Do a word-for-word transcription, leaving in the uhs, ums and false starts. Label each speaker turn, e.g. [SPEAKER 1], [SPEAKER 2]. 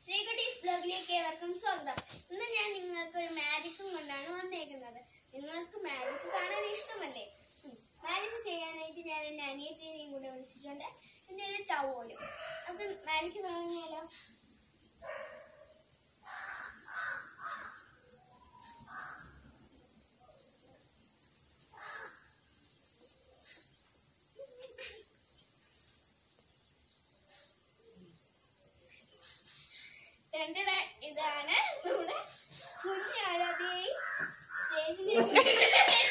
[SPEAKER 1] ശ്രീകുട്ടീസ് ബ്ലോഗിലേക്ക് ഏവർക്കും സ്വാഗതം. ഇന്ന് ഞാൻ നിങ്ങൾക്ക് ഒരു മാജിക്കും കൊണ്ടാണ് വന്നേക്കുന്നത്. നിങ്ങൾക്ക് മാജിക് കാണാൻ ഇഷ്ടമല്ലേ? മാജിക് ചെയ്യാനായിട്ട് ഞാൻ എൻ്റെ അനിയത്തിനെയും കൂടെ വിളിച്ചിട്ടുണ്ട്. പിന്നെ ഒരു ടവലും. അപ്പം മാജിക് തുടങ്ങിയാലോ? ഇതാണ് നമ്മുടെ കുഞ്ഞാളതേ സ്റ്റേജിലേക്ക്